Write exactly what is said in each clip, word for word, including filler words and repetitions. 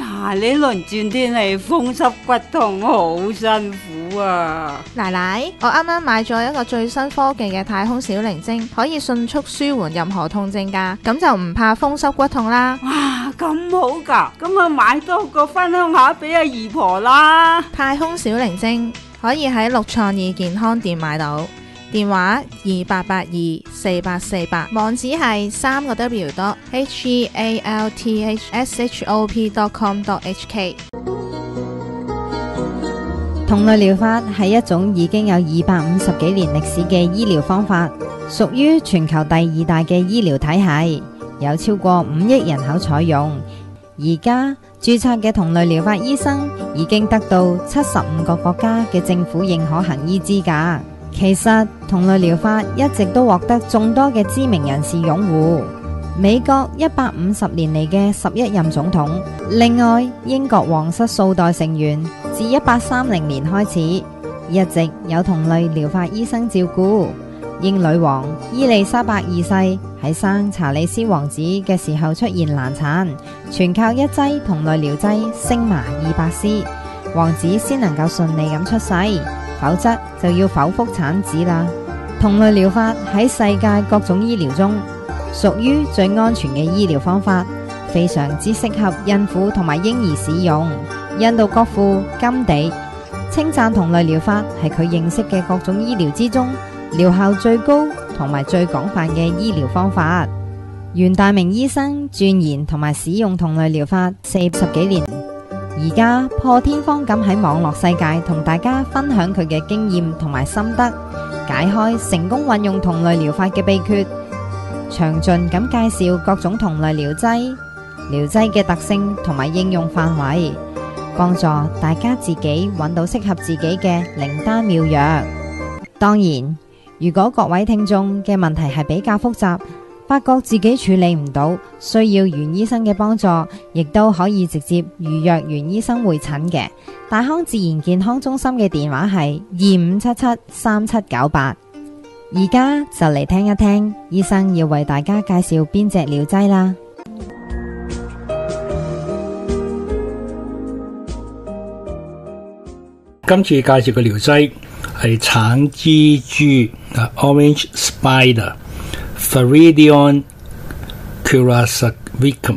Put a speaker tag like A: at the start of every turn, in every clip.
A: 呀，呢輪轉天氣風濕骨痛好辛苦啊！
B: 奶奶，我啱啱買咗一個最新科技嘅太空小靈精，可以迅速舒緩任何痛症㗎，咁就唔怕風濕骨痛啦。
A: 哇，咁好噶，咁啊買多個分享下俾阿姨婆啦。
B: 太空小靈精可以喺六創意健康店買到，電話二八八二四八四八，網址係三個 W dot H E A L T H S H O P dot com dot H K。
C: 同類療法係一種已經有二百五十幾年歷史嘅醫療方法，屬於全球第二大嘅醫療體系，有超過五億人口採用。而家註冊嘅同類療法醫生已經得到七十五個國家嘅政府認可行醫資格。其實同類療法一直都獲得眾多嘅知名人士擁護。美國一百五十年嚟嘅十一任總統，另外英國皇室數代成員自一八三零年開始，一直有同類療法醫生照顧。英女王伊麗莎白二世喺生查理斯王子嘅時候出現難產，全靠一劑同類療劑星麻二百絲，王子先能夠順利咁出世，否則就要剖腹產子啦。同類療法喺世界各種醫療中屬於最安全嘅醫療方法，非常之適合孕婦同埋嬰兒使用。印度國父甘地稱讚同類療法係佢認識嘅各種醫療之中療效最高同埋最廣泛嘅醫療方法。袁大明醫生鑽研同埋使用同類療法四十幾年，而家破天荒咁喺網絡世界同大家分享佢嘅經驗同埋心得，解開成功運用同類療法嘅秘訣，詳盡咁介紹各種同類療劑、療劑嘅特性同埋應用範圍，幫助大家自己揾到適合自己嘅靈丹妙藥。當然，如果各位聽眾嘅問題係比較複雜，發覺自己處理唔到，需要袁醫生嘅幫助，亦都可以直接預約袁醫生會診嘅。大康自然健康中心嘅電話係二五七七三七九八。而家就嚟聽一聽醫生要為大家介紹邊隻療劑啦。
D: 今次介紹嘅療劑係橙蜘蛛 Orange Spider Feridion Curasavicum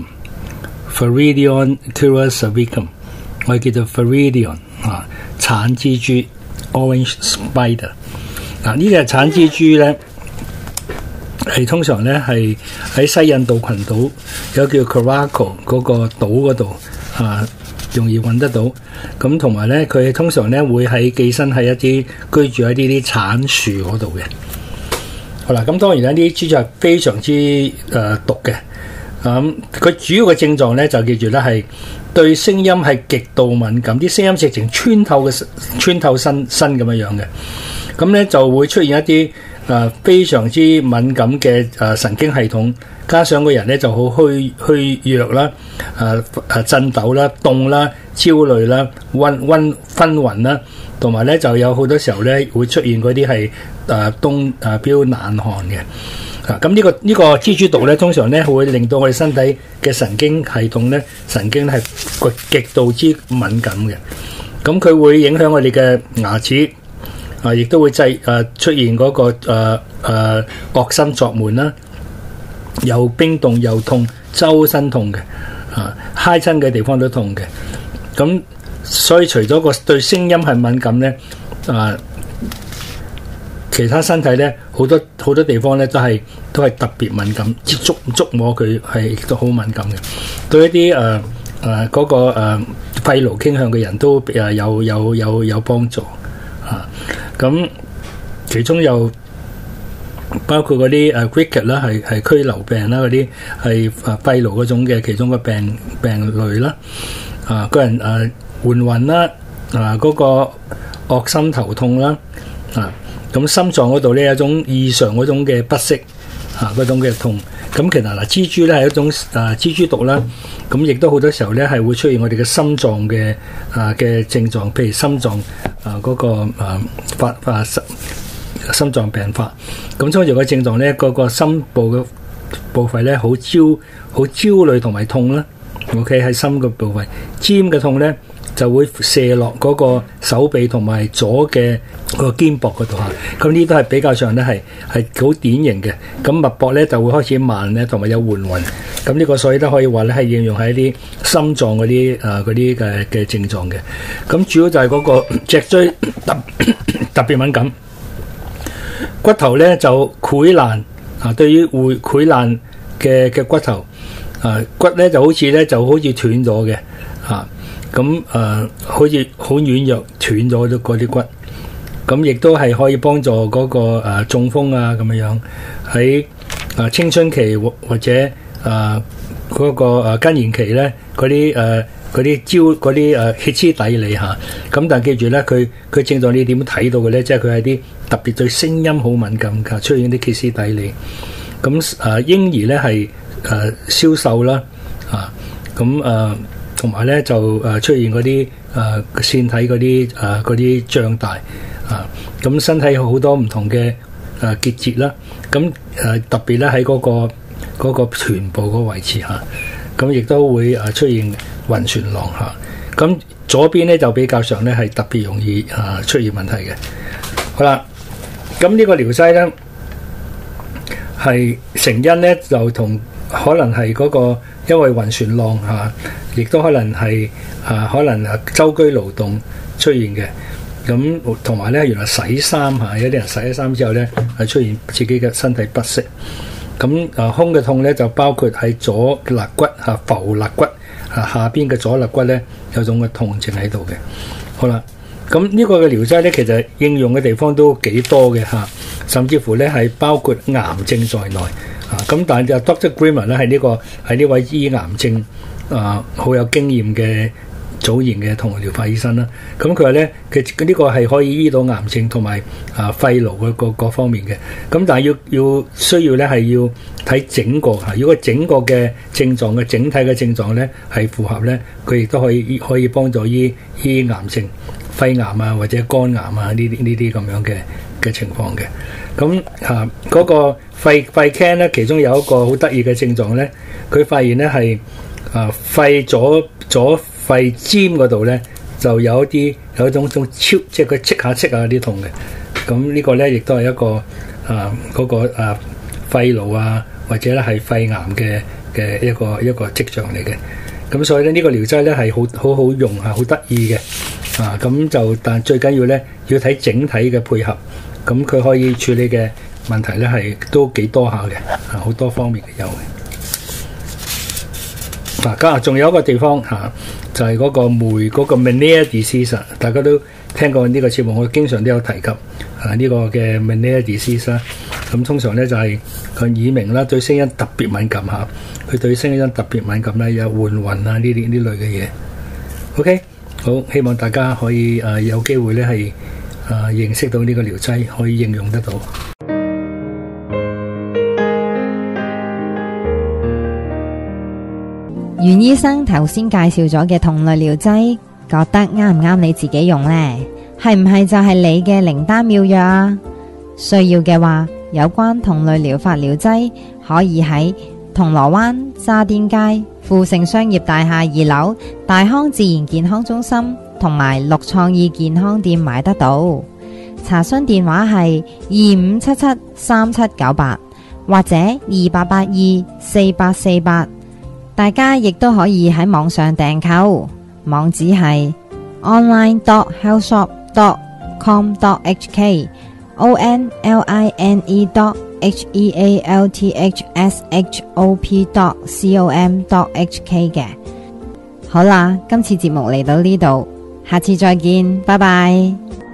D: Feridion Curasavicum 我哋叫做 Feridion 啊，橙蜘蛛 Orange Spider。嗱，呢隻橙蜘蛛咧係通常咧係喺西印度群島有叫 Caracal 嗰個島嗰度啊，容易揾得到。咁同埋咧，佢通常咧會喺寄生喺一啲居住喺呢啲橙樹嗰度嘅。好啦，咁當然咧呢啲蜘蛛係非常之誒、呃、毒嘅。咁、嗯、佢主要嘅症狀咧就記住咧係對聲音係極度敏感，啲聲音直情穿透嘅穿透身身咁樣樣嘅。咁咧就會出現一啲誒、呃、非常之敏感嘅誒、呃、神經系統，加上個人咧就好虛虛弱啦，誒誒震抖啦、凍啦、焦慮啦、暈暈昏暈啦，同埋咧就有好多時候咧會出現嗰啲係誒冬誒飆冷汗嘅。啊，咁呢個呢個蜘蛛毒咧，通常咧會令到我哋身體嘅神經系統咧神經係極極度之敏感嘅。咁佢會影響我哋嘅牙齒。啊！亦都會製誒、啊、出現嗰、那個誒誒惡心作悶啦，又冰凍又痛，周身痛嘅，啊，揩親嘅地方都痛嘅。咁所以除咗個對聲音係敏感咧，啊，其他身體咧好多好多地方咧都係都係特別敏感，接觸觸摸佢係都好敏感嘅。對一啲誒誒嗰個誒肺癆傾向嘅人都誒有有有有幫助。啊，咁其中又包括嗰啲誒 ricket 啦，係係佝僂病啦，嗰啲係誒肺癆嗰種嘅其中嘅病病類啦。啊，個人誒眩暈啦，啊嗰、那個惡心頭痛啦，啊咁心臟嗰度咧有一種異常嗰種嘅不適啊，嗰種嘅痛。咁其實嗱，蜘蛛咧係一種誒蜘蛛毒啦，咁亦都好多時候咧係會出現我哋嘅心臟嘅啊嘅症狀，譬如心臟啊嗰個誒發發心心臟病發。咁通常嘅症狀咧，嗰個心部嘅部位咧好焦好焦慮同埋痛啦， OK 喺心嘅部分，尖嘅痛咧就會射落嗰個手臂同埋左嘅個肩膊嗰度嚇。咁呢都係比較上咧係係好典型嘅。咁脈搏咧就會開始慢咧，同埋有緩暈。咁呢個所以都可以話咧係應用喺啲心臟嗰啲誒嗰啲嘅嘅症狀嘅。咁主要就係嗰個脊椎特特別敏感，骨頭咧就潰爛啊。對於會潰爛嘅嘅骨頭啊，骨咧就好似咧就好似斷咗嘅啊。咁誒、呃，好似好軟弱斷咗咗嗰啲骨，咁亦都係可以幫助嗰、那個誒、呃、中風啊咁樣樣喺誒青春期或或者誒嗰、呃那個誒更年期咧，嗰啲誒嗰啲焦嗰啲誒歇斯底里嚇。咁、啊、但係記住咧，佢佢症狀你點睇到嘅咧？即係佢係啲特別對聲音好敏感㗎，出現啲歇斯底里。咁誒、呃、嬰兒咧係誒消瘦啦啊，咁誒。同埋咧就誒出現嗰啲誒腺體嗰啲誒嗰啲脹大啊，咁身體有好多唔同嘅誒結節啦，咁誒特別咧喺嗰個嗰個臀部嗰個位置嚇，咁亦都會誒出現暈船浪嚇，咁左邊咧就比較上咧係特別容易誒出現問題嘅。好啦，咁呢個療劑咧係成因咧就同可能係嗰個因為暈船浪嚇。亦都可能係啊，可能啊舟車勞動出現嘅，咁同埋咧原來洗衫嚇，有啲人洗咗衫之後咧係出現自己嘅身體不適。咁啊胸嘅痛咧就包括喺左肋骨嚇浮肋骨嚇下邊嘅左肋骨咧有種嘅痛症喺度嘅。好啦，咁呢個嘅療劑咧其實應用嘅地方都幾多嘅嚇，甚至乎咧係包括癌症在內啊。咁但係就 Doctor Greenman 咧係呢個係呢位醫癌症啊，好有經驗嘅祖賢嘅同療法醫生啦。咁佢話咧，佢呢個係可以醫到癌症同埋啊肺癆嘅各各方面嘅。咁但係要要需要咧係要睇整個嚇，如果整個嘅症狀嘅整體嘅症狀咧係符合咧，佢亦都可以可以幫助醫醫癌症、肺癌啊或者肝癌啊呢啲呢啲咁樣嘅嘅情況嘅。咁嚇嗰個肺肺 can 咧，其中有一個好得意嘅症狀咧，佢發現咧係。啊，肺左左肺尖嗰度咧，就有一啲有一種種超，即係佢戚下戚下啲痛嘅。咁呢個咧，亦都係一個啊嗰、那個啊肺癆啊，或者咧係肺癌嘅嘅一個一個跡象嚟嘅。咁所以咧，呢、這個療劑咧係好好好用啊，好得意嘅。啊，咁就但最緊要咧要睇整體嘅配合。咁佢可以處理嘅問題咧係都幾多下嘅，啊好多方面嘅有嘅。嗱，家下仲有一個地方嚇、啊，就係、是、嗰個梅嗰、那個 Meniere disease，大家都聽過呢個節目，我經常都有提及啊呢、這個嘅 Meniere disease 啦。咁通常咧就係個耳鳴啦，對聲音特別敏感嚇，佢對聲音特別敏感咧，有換暈啊呢啲呢類嘅嘢。OK，好，希望大家可以誒、啊、有機會咧係誒認識到呢個療劑，可以應用得到。
C: 袁醫生頭先介紹咗嘅同類療劑，覺得啱唔啱你自己用呢？係唔係就係你嘅靈丹妙藥啊？需要嘅話，有關同類療法療劑可以喺銅鑼灣渣甸街富盛商業大廈二樓大康自然健康中心同埋綠創意健康店買得到。查詢電話係二五七七三七九八或者二八八二四八四八。大家亦都可以喺網上訂購，網址係 online dot health shop dot com dot h k o n l i n e dot h e a l t h s h o p dot com dot h k 嘅。好啦，今次節目嚟到呢度，下次再見，拜拜。